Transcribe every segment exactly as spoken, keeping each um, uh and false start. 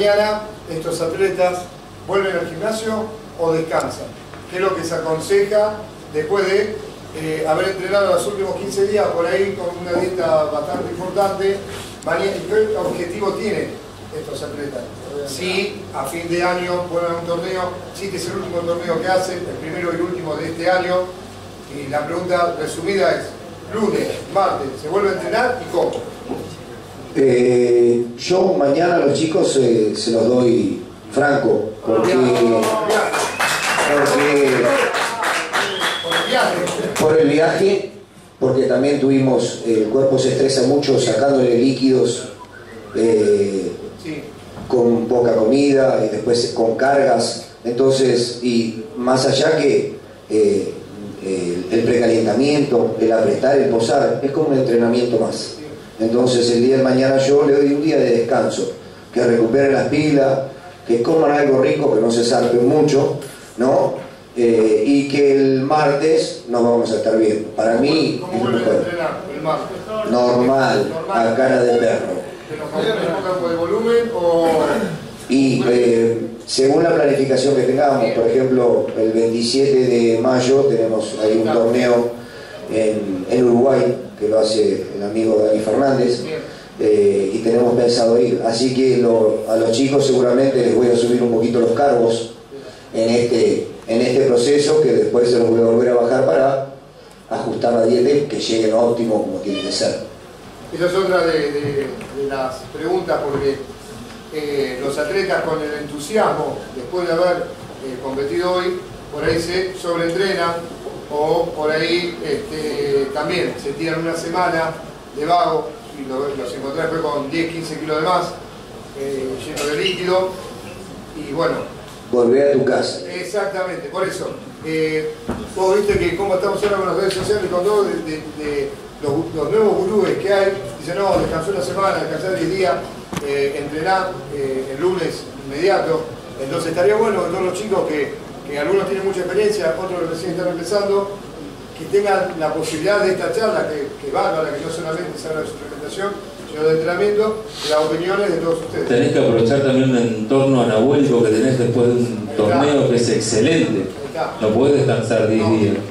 mañana estos atletas vuelven al gimnasio o descansan. ¿Qué es lo que se aconseja después de eh, haber entrenado los últimos quince días por ahí con una dieta bastante importante? Mañana, ¿qué objetivo tienen estos atletas? Si a fin de año vuelven a un torneo, si este es el último torneo que hacen, el primero y el último de este año, y la pregunta resumida es, lunes, martes, ¿se vuelve a entrenar y cómo? Eh, yo mañana a los chicos eh, se los doy franco, porque, porque por el viaje, porque también tuvimos, eh, el cuerpo se estresa mucho sacándole líquidos eh, sí. con poca comida y después con cargas, entonces, y más allá que eh, el, el precalentamiento, el apretar, el posar, es como un entrenamiento más. Entonces el día de mañana yo le doy un día de descanso, que recuperen las pilas, que coman algo rico, que no se zarpen mucho, ¿no? Eh, y que el martes nos vamos a estar viendo. Para mí ¿Cómo vuelven a entrenar el martes? Normal, normal, a cara de perro. ¿Pero de volumen o...? Y eh, según la planificación que tengamos, por ejemplo, el veintisiete de mayo tenemos ahí un torneo en, en Uruguay, que lo hace el amigo Dani Fernández, eh, y tenemos pensado ir. Así que lo, a los chicos seguramente les voy a subir un poquito los cargos en este, en este proceso, que después se los voy a volver a bajar para ajustar la dieta que lleguen óptimo como tiene que ser. Esa es otra de, de, de las preguntas, porque eh, los atletas con el entusiasmo, después de haber eh, competido hoy, por ahí se sobreentrenan, o por ahí este, también se tiran una semana de vago y lo, los encontrás después con diez, quince kilos de más, eh, lleno de líquido, y bueno. Volver a tu casa. Exactamente, por eso. Eh, vos viste que como estamos ahora con las redes sociales, con todo, de, de, de los, los nuevos gurúes que hay, dicen, no, descansó una semana, descansar diez días, eh, entrenar eh, el lunes inmediato. Entonces estaría bueno que todos los chicos que, que algunos tienen mucha experiencia, otros recién están empezando, que tengan la posibilidad de esta charla, que, que valga, que no solamente se habla de suplementación, sino de entrenamiento, de las opiniones de todos ustedes. Tenés que aprovechar también un entorno anabólico que tenés después de un torneo que es excelente. No podés descansar diez no. días.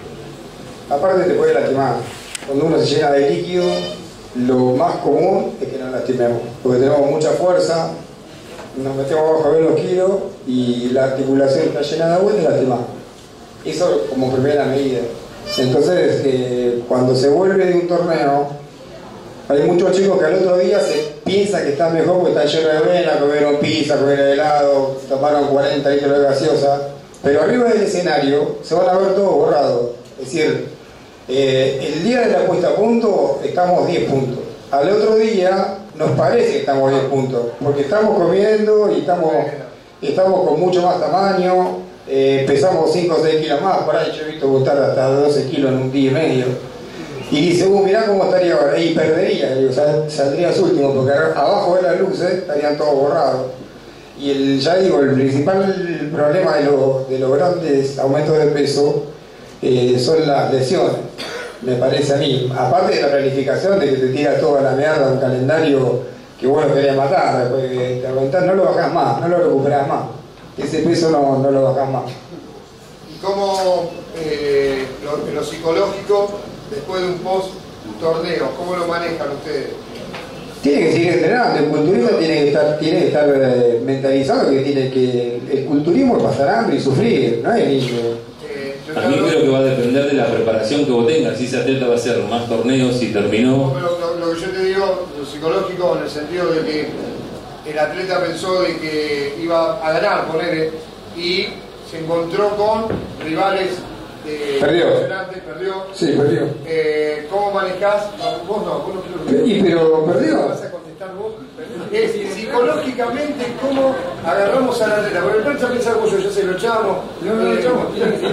Aparte te puede lastimar. Cuando uno se llena de líquido, lo más común es que nos lastimemos, porque tenemos mucha fuerza, nos metemos abajo a ver los kilos y la articulación está llena de agua y te lastimamos. Eso como primera medida. Entonces, eh, cuando se vuelve de un torneo, hay muchos chicos que al otro día se piensa que están mejor porque están llenos de vena, comieron pizza, comieron helado, tomaron cuarenta litros de gaseosa, pero arriba del escenario se van a ver todos borrados. Es decir, eh, el día de la puesta a punto estamos diez puntos. Al otro día nos parece que estamos diez puntos, porque estamos comiendo y estamos, estamos con mucho más tamaño, eh, pesamos cinco o seis kilos más, por ahí yo he visto gustar hasta doce kilos en un día y medio. Y dice, uh, mirá cómo estaría ahora, y perdería, digo, sal, saldrías último, porque abajo de las luces estarían todos borrados. Y el, ya digo, el principal problema de, lo, de los grandes aumentos de peso eh, son las lesiones, me parece a mí. Aparte de la planificación de que te tiras toda la mierda, un calendario que vos lo querés matar, después que te aumentás, no lo bajás más, no lo recuperás más. Ese peso no, no lo bajás más. ¿Y cómo eh, lo, lo psicológico después de un post torneo, cómo lo manejan ustedes? Tiene que seguir entrenando, el culturista tiene que estar, tiene que estar eh, mentalizado que tiene que el culturismo es pasar hambre y sufrir, no es niño. Eh, A mí creo que va a depender de la preparación que vos tengas, si ese atleta va a hacer más torneos, si terminó. Pero lo, lo que yo te digo, lo psicológico, en el sentido de que el atleta pensó de que iba a ganar, poner, y se encontró con rivales Eh, perdió. perdió. Sí, perdió. Eh, ¿Cómo manejás? No, vos no, vos no creo que... ¿Y pero perdió? ¿Vas a contestar vos? Es psicológicamente cómo agarramos al atleta. Porque el plancha piensa como yo, ya se lo echamos. No, no lo echamos.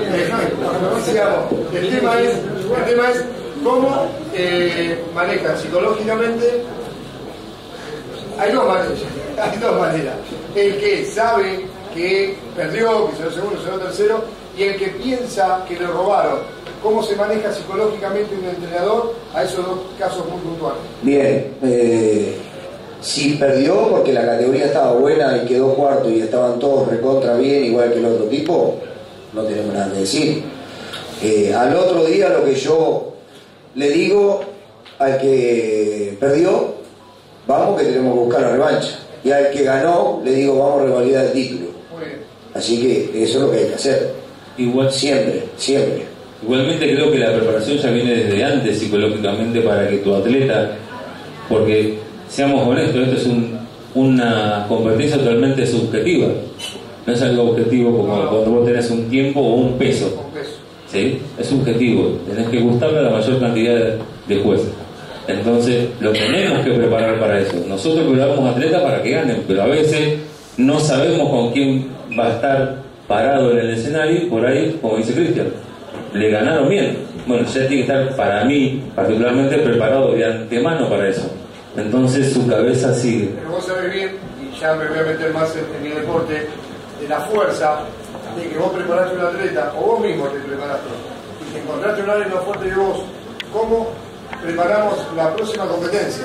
El tema es, el tema es cómo eh, manejan psicológicamente. Hay dos maneras. Hay dos maneras. El que sabe que perdió, que será segundo, será tercero, y el que piensa que le robaron. ¿Cómo se maneja psicológicamente un entrenador a esos dos casos muy puntuales? Bien, eh, Si perdió porque la categoría estaba buena y quedó cuarto y estaban todos recontra bien, igual que el otro tipo, no tenemos nada que decir. Eh, al otro día lo que yo le digo al que perdió, vamos que tenemos que buscar la revancha. Y al que ganó, le digo, vamos a revalidar el título. Así que eso es lo que hay que hacer. Igual, siempre, siempre. Igualmente creo que la preparación ya viene desde antes psicológicamente para que tu atleta, porque seamos honestos, esto es un, una competencia totalmente subjetiva. No es algo objetivo como cuando vos tenés un tiempo o un peso. ¿Sí? Es subjetivo. Tenés que gustarle a la mayor cantidad de, de jueces. Entonces lo tenemos que preparar para eso. Nosotros preparamos atletas para que ganen, pero a veces no sabemos con quién va a estar parado en el escenario. Por ahí, como dice Cristian, le ganaron bien. Bueno, ya tiene que estar, para mí particularmente, preparado de antemano para eso. Entonces su cabeza sigue. Pero vos sabés bien, y ya me voy a meter más en, en mi deporte, de la fuerza de que vos preparaste un atleta, o vos mismo te preparaste, y que encontraste un área más fuerte de vos. ¿Cómo preparamos la próxima competencia?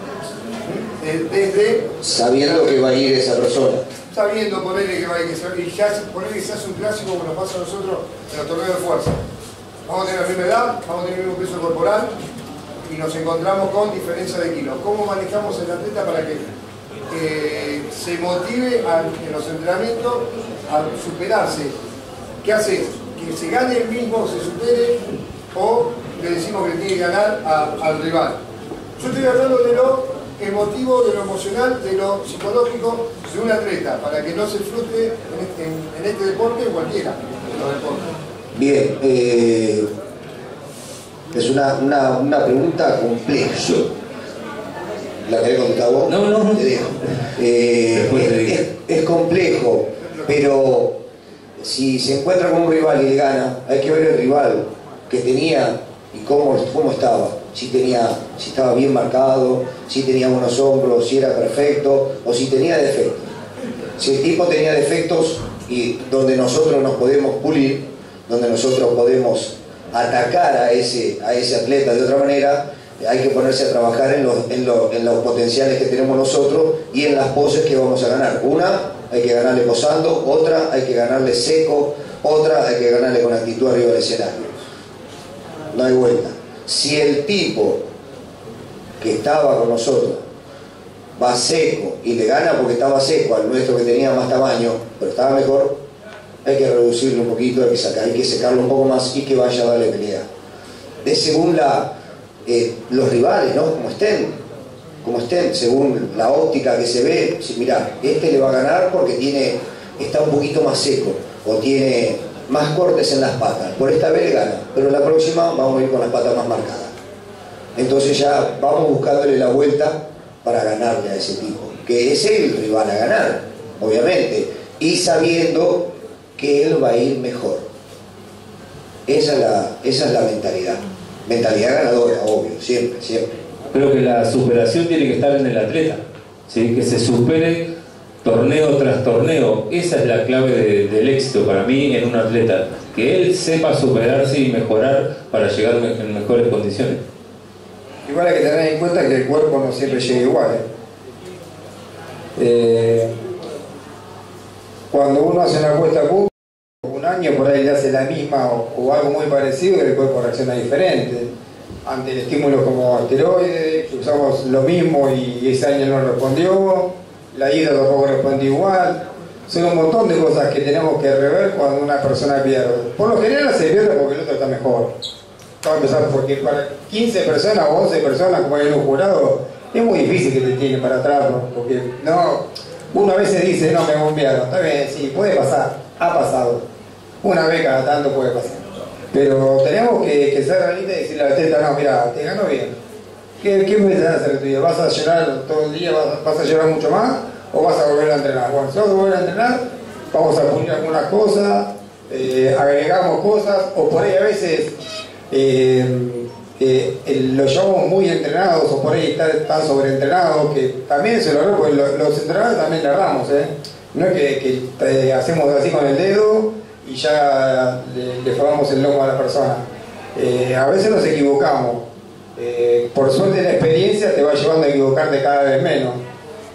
Desde sabiendo que va a ir esa persona, sabiendo ponerle que va a ir, y ya ponerle que se hace un clásico como nos pasa a nosotros en los torneos de fuerza. Vamos a tener la misma edad, vamos a tener el mismo peso corporal y nos encontramos con diferencia de kilos. ¿Cómo manejamos el atleta para que eh, se motive a, en los entrenamientos a superarse? ¿Qué hace? ¿Que se gane el mismo, se supere, o le decimos que tiene que ganar a, al rival? Yo estoy hablando de lo emotivo, de lo emocional, de lo psicológico de un atleta, para que no se frustre en este, en, en este deporte o cualquiera de los deportes. Bien, eh, es una, una, una pregunta compleja. ¿La querés contestar vos? No, no, no. Te dejo. Eh, Después te es, es, es complejo, pero si se encuentra con un rival y le gana, hay que ver el rival que tenía y cómo, cómo estaba. Si tenía, si estaba bien marcado, si tenía buenos hombros, si era perfecto o si tenía defectos. Si el tipo tenía defectos y donde nosotros nos podemos pulir, donde nosotros podemos atacar a ese, a ese atleta de otra manera, hay que ponerse a trabajar en los, en, los, en los potenciales que tenemos nosotros y en las poses que vamos a ganar. Una, hay que ganarle posando; otra, hay que ganarle seco; otra, hay que ganarle con actitud arriba del escenario. No hay vuelta. Si el tipo que estaba con nosotros va seco y le gana porque estaba seco al nuestro que tenía más tamaño, pero estaba mejor, hay que reducirlo un poquito, hay que sacar, hay que secarlo un poco más y que vaya a darle pelea. De según la, eh, los rivales, ¿no? Como estén, como estén, según la óptica que se ve, si mirá, este le va a ganar porque tiene, está un poquito más seco o tiene más cortes en las patas, por esta vez le gana, pero la próxima vamos a ir con las patas más marcadas. Entonces ya vamos buscándole la vuelta para ganarle a ese tipo, que es el rival a ganar, obviamente, y sabiendo que él va a ir mejor. Esa es la, esa es la mentalidad. Mentalidad ganadora, obvio, siempre, siempre. Creo que la superación tiene que estar en el atleta, ¿sí? Que se supere torneo tras torneo. Esa es la clave de, del éxito para mí en un atleta, que él sepa superarse y mejorar para llegar en mejores condiciones. Igual hay que tener en cuenta que el cuerpo no siempre llega igual, ¿eh? Eh, cuando uno hace una apuesta a punto, un año por ahí le hace la misma o, o algo muy parecido, y el cuerpo reacciona diferente ante el estímulo como esteroides, que usamos lo mismo y ese año no respondió, la ida tampoco respondió igual. Son un montón de cosas que tenemos que rever cuando una persona pierde. Por lo general se pierde porque el otro está mejor. Vamos a empezar porque para quince personas o once personas, como hay en un jurado, es muy difícil que te tiren para atrás, ¿no? Porque no, uno a veces dice, no, me bombearon. Está bien, sí, puede pasar, ha pasado. Una vez cada tanto puede pasar. Pero tenemos que, que ser realistas y decirle al atleta, no, mira, te ganó bien. ¿Qué, qué me vas a hacer tuyo? ¿Vas a llorar todo el día? ¿Vas, vas a llorar mucho más? ¿O vas a volver a entrenar? Bueno, si vas a volver a entrenar, vamos a pulir algunas cosas, eh, agregamos cosas, o por ahí a veces eh, eh, lo llevamos muy entrenados, o por ahí están tan sobreentrenados, que también se lo porque lo, los entrenadores también le erramos, ¿eh? No es que, que eh, hacemos así con el dedo y ya le, le formamos el lomo a la persona. Eh, a veces nos equivocamos. Eh, por suerte la experiencia te va llevando a equivocarte cada vez menos.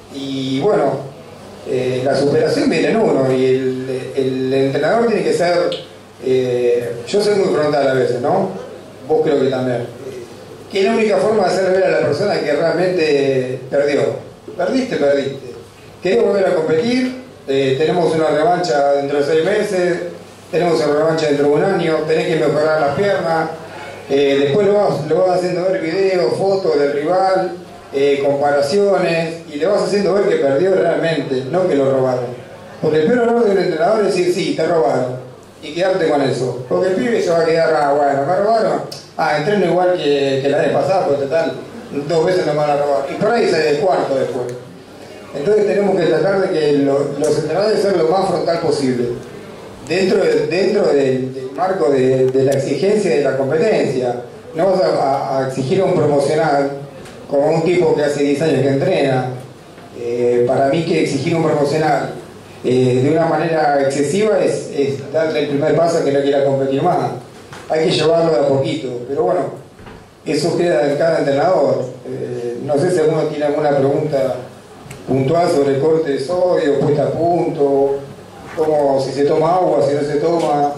y bueno, eh, la superación viene en uno y el, el entrenador tiene que ser, eh, yo soy muy frontal a veces, ¿no? Vos creo que también, que es la única forma de hacer ver a la persona que realmente perdió. Perdiste, perdiste. ¿Querés volver a competir? Eh, tenemos una revancha dentro de seis meses, tenemos una revancha dentro de un año, tenés que mejorar las piernas, eh, después lo vas, lo vas haciendo ver videos, fotos del rival, eh, comparaciones, y le vas haciendo ver que perdió realmente, no que lo robaron. Porque el peor error del entrenador es decir, sí, te robaron, y quedarte con eso. Porque el pibe se va a quedar, ah, bueno, me robaron, ah, entreno igual que, que la vez pasada, porque total, dos veces no me van a robar. Y por ahí sale de cuarto después. Entonces tenemos que tratar de que lo, los entrenadores sean lo más frontal posible, dentro, de, dentro del, del marco de, de la exigencia y de la competencia. No vas a, a exigir a un promocional como un tipo que hace diez años que entrena. Eh, para mí que exigir un promocional eh, de una manera excesiva es, es darle el primer paso a que no quiera competir más. Hay que llevarlo de a poquito, pero bueno, eso queda en cada entrenador. Eh, no sé si alguno tiene alguna pregunta puntual sobre el corte de sodio, puesta a punto, como si se toma agua, si no se toma.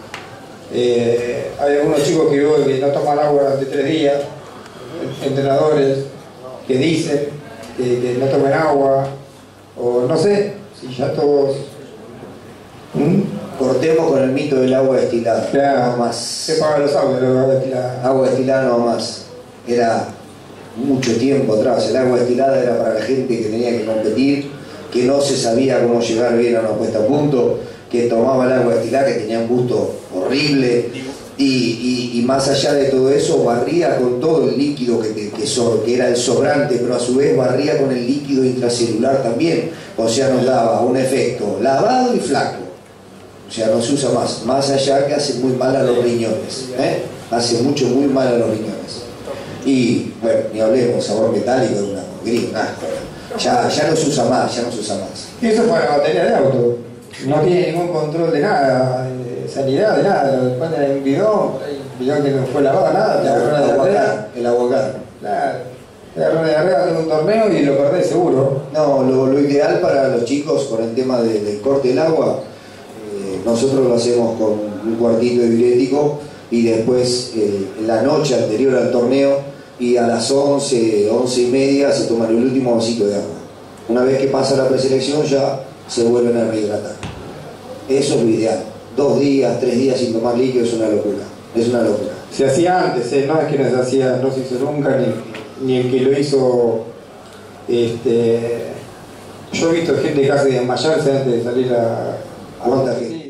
Eh, hay algunos chicos que veo que no toman agua durante tres días, entrenadores que dicen que, que no tomen agua, o no sé, si ya todos... ¿Mm? Cortemos con el mito del agua destilada. Claro, no más. se pagan los aguas de agua destilada. Agua destilada no más. Era mucho tiempo atrás. El agua destilada era para la gente que tenía que competir, que no se sabía cómo llegar bien a una puesta a punto, que tomaba el agua destilada, que tenía un gusto horrible, y, y, y más allá de todo eso, barría con todo el líquido que, que, que, so, que era el sobrante, pero a su vez barría con el líquido intracelular también. O sea, nos daba un efecto lavado y flaco. O sea, no se usa más. Más allá que hace muy mal a los riñones. ¿eh? Hace mucho, muy mal a los riñones. Y, bueno, ni hablemos, sabor metálico de una porquería, un asco. Ya, ya no se usa más, ya no se usa más. Y eso para la batería de auto. No tiene ningún control de nada, de sanidad, de nada. Lo ponen en un bidón, un bidón que no fue lavado, nada. El aguacate. El aguacate. Claro. Te agarró de arriba en un torneo y lo perdés seguro. No, lo, lo ideal para los chicos con el tema de, del corte del agua, eh, nosotros lo hacemos con un cuartito de diurético y después eh, la noche anterior al torneo y a las once, once y media se toman el último vasito de agua. Una vez que pasa la preselección ya se vuelven a rehidratar. Eso es lo ideal. Dos días, tres días sin tomar líquido es una locura. Es una locura. Se hacía antes, ¿eh? No es que no se hacía, no se hizo nunca, ni, ni el que lo hizo. Este, yo he visto gente casi desmayarse antes de salir a... ¿Cuánta gente?